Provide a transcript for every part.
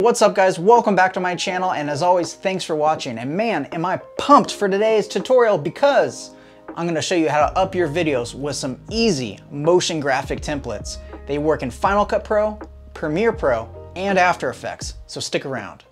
What's up guys, welcome back to my channel, and as always, thanks for watching. And man, am I pumped for today's tutorial because I'm gonna show you how to up your videos with some easy motion graphic templates. They work in Final Cut Pro, Premiere Pro, and After Effects, so stick around.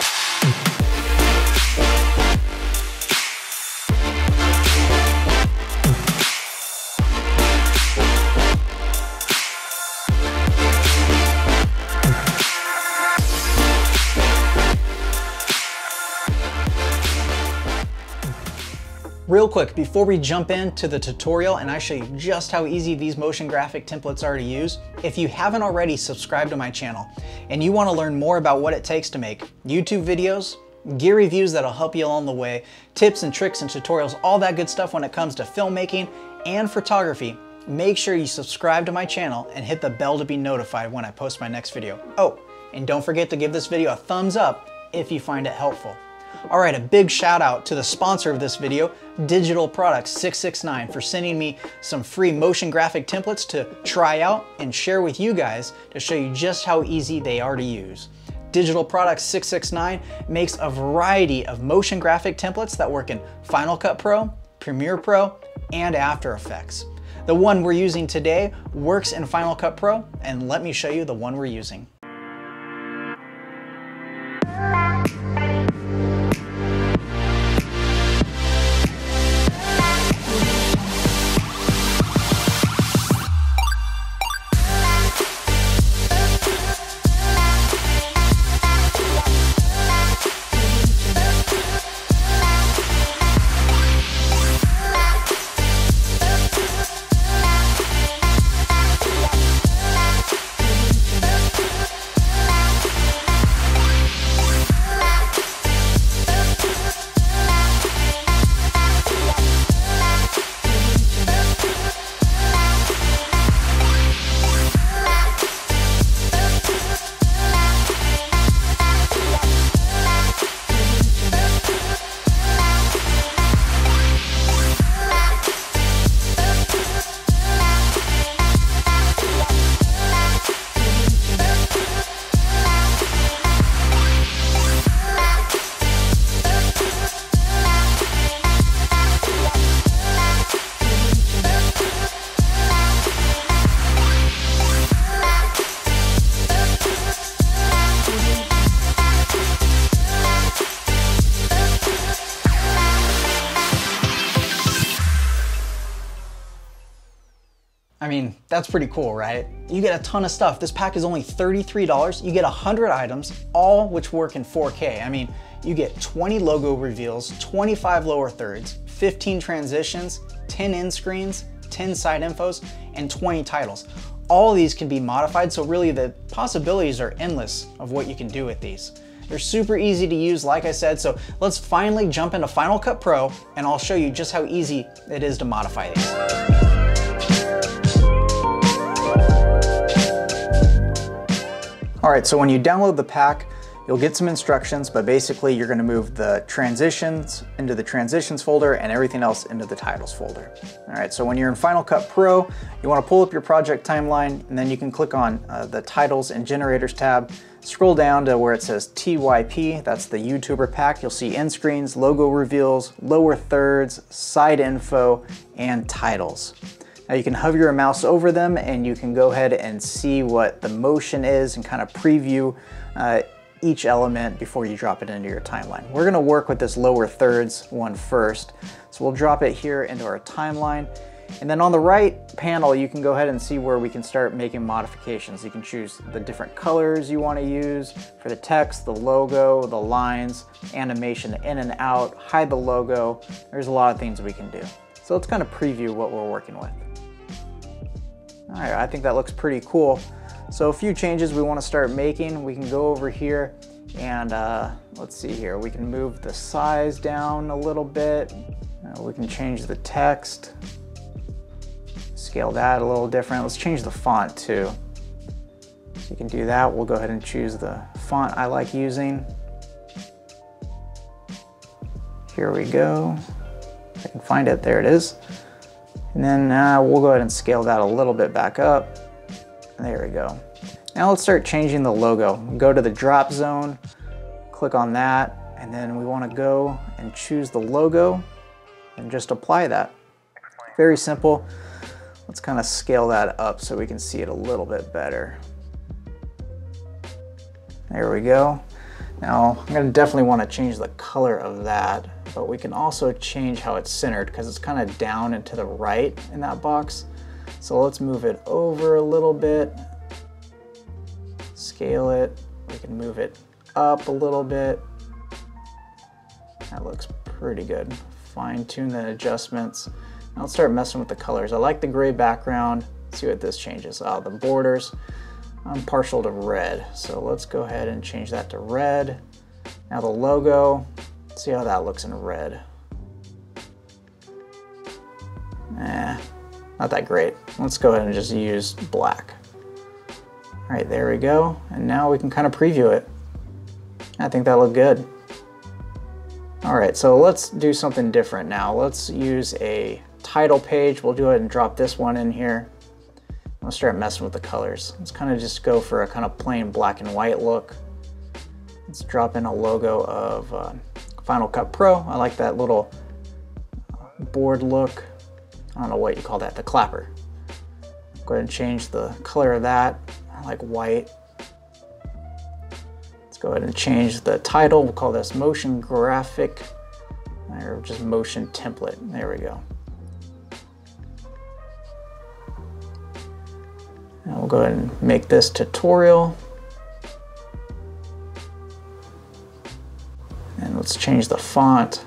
Real quick, before we jump into the tutorial and I show you just how easy these motion graphic templates are to use, if you haven't already subscribed to my channel and you want to learn more about what it takes to make YouTube videos, gear reviews that'll help you along the way, tips and tricks and tutorials, all that good stuff when it comes to filmmaking and photography, make sure you subscribe to my channel and hit the bell to be notified when I post my next video. Oh, and don't forget to give this video a thumbs up if you find it helpful. All right, a big shout out to the sponsor of this video, Digital Products 669, for sending me some free motion graphic templates to try out and share with you guys to show you just how easy they are to use. Digital Products 669 makes a variety of motion graphic templates that work in Final Cut Pro, Premiere Pro, and After Effects. The one we're using today works in Final Cut Pro, and let me show you the one we're using. I mean, that's pretty cool, right? You get a ton of stuff. This pack is only $33. You get 100 items, all which work in 4K. I mean, you get 20 logo reveals, 25 lower thirds, 15 transitions, 10 end screens, 10 side infos, and 20 titles. All of these can be modified, so really the possibilities are endless of what you can do with these. They're super easy to use, like I said, so let's finally jump into Final Cut Pro, and I'll show you just how easy it is to modify these. All right, so when you download the pack, you'll get some instructions, but basically you're gonna move the transitions into the transitions folder and everything else into the titles folder. All right, so when you're in Final Cut Pro, you wanna pull up your project timeline, and then you can click on the titles and generators tab, scroll down to where it says TYP, that's the YouTuber pack. You'll see end screens, logo reveals, lower thirds, side info, and titles. Now you can hover your mouse over them and you can go ahead and see what the motion is and kind of preview each element before you drop it into your timeline. We're gonna work with this lower thirds one first. So we'll drop it here into our timeline. And then on the right panel, you can go ahead and see where we can start making modifications. You can choose the different colors you wanna use for the text, the logo, the lines, animation in and out, hide the logo. There's a lot of things we can do. So let's kind of preview what we're working with. All right, I think that looks pretty cool. So a few changes we want to start making. We can go over here and let's see here. We can move the size down a little bit. We can change the text, scale that a little different. Let's change the font too. So you can do that. We'll go ahead and choose the font I like using. Here we go. If I can find it, there it is. And then we'll go ahead and scale that a little bit back up. There we go. Now let's start changing the logo. Go to the drop zone, click on that, and then we want to go and choose the logo and just apply that. Very simple. Let's kind of scale that up so we can see it a little bit better. There we go. Now I'm going to definitely want to change the color of that, but we can also change how it's centered because it's kind of down and to the right in that box. So let's move it over a little bit, scale it. We can move it up a little bit. That looks pretty good. Fine tune the adjustments. Now let's start messing with the colors. I like the gray background. Let's see what this changes. The borders. I'm partial to red, so let's go ahead and change that to red. Now the logo, let's see how that looks in red. Not that great. Let's go ahead and just use black. All right, there we go. And now we can kind of preview it. I think that looked good. All right, so let's do something different now. Let's use a title page. We'll go ahead and drop this one in here. Let's start messing with the colors. Let's kind of just go for a kind of plain black and white look. Let's drop in a logo of Final Cut Pro. I like that little board look. I don't know what you call that, the clapper. Go ahead and change the color of that. I like white. Let's go ahead and change the title. We'll call this motion graphic, or just motion template. There we go. And we'll go ahead and make this tutorial. And let's change the font.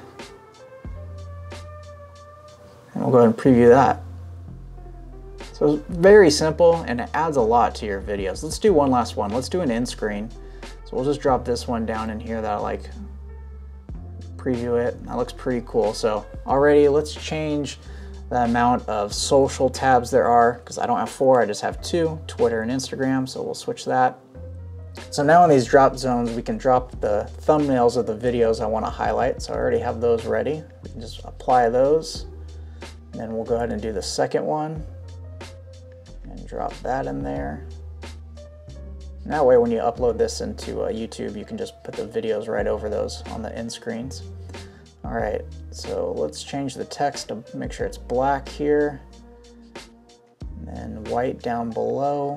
And we'll go ahead and preview that. So it's very simple and it adds a lot to your videos. Let's do one last one. Let's do an end screen. So we'll just drop this one down in here that I like. Preview it. That looks pretty cool. So already let's change the amount of social tabs there are, because I don't have 4, I just have 2, Twitter and Instagram, so we'll switch that. So now in these drop zones, we can drop the thumbnails of the videos I want to highlight. So I already have those ready. We can just apply those, and then we'll go ahead and do the second one, and drop that in there. And that way when you upload this into YouTube, you can just put the videos right over those on the end screens. All right, so let's change the text to make sure it's black here, and then white down below.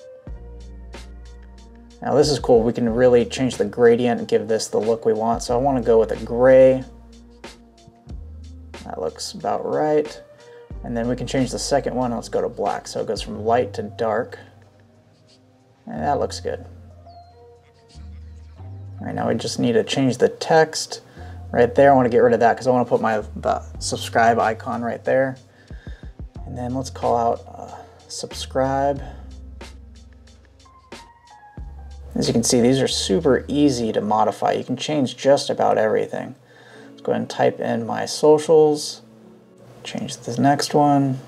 Now this is cool. We can really change the gradient and give this the look we want. So I want to go with a gray. That looks about right. And then we can change the second one. Let's go to black. So it goes from light to dark. And that looks good. All right, now we just need to change the text. Right there, I want to get rid of that because I want to put the subscribe icon right there. And then let's call out subscribe. As you can see, these are super easy to modify. You can change just about everything. Let's go ahead and type in my socials. Change this next one.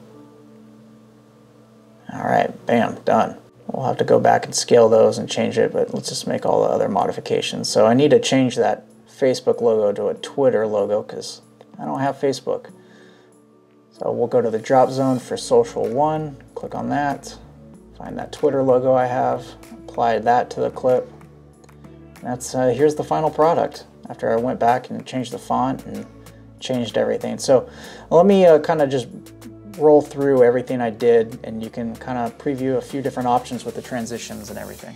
All right, bam, done. We'll have to go back and scale those and change it, but let's just make all the other modifications. So I need to change that Facebook logo to a Twitter logo because I don't have Facebook. So we'll go to the drop zone for social 1, click on that, find that Twitter logo I have, apply that to the clip. That's here's the final product after I went back and changed the font and changed everything. So let me kind of just roll through everything I did, and you can kind of preview a few different options with the transitions and everything.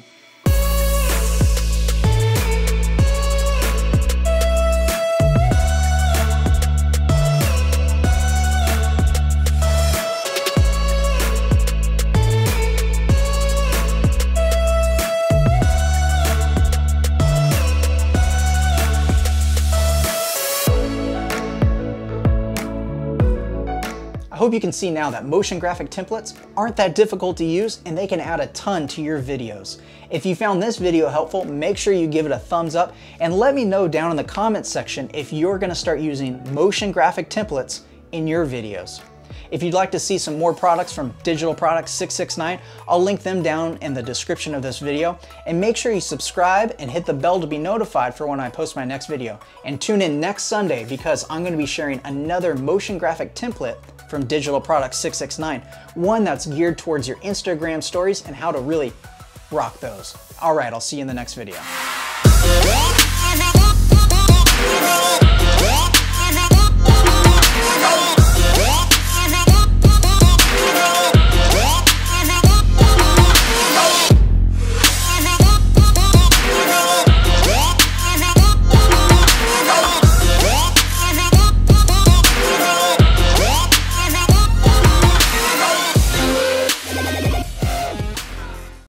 I hope you can see now that motion graphic templates aren't that difficult to use and they can add a ton to your videos. If you found this video helpful, make sure you give it a thumbs up and let me know down in the comments section if you're gonna start using motion graphic templates in your videos. If you'd like to see some more products from Digital Products 669, I'll link them down in the description of this video. And make sure you subscribe and hit the bell to be notified for when I post my next video. And tune in next Sunday because I'm going to be sharing another motion graphic template from Digital Products 669, one that's geared towards your Instagram stories and how to really rock those. All right, I'll see you in the next video.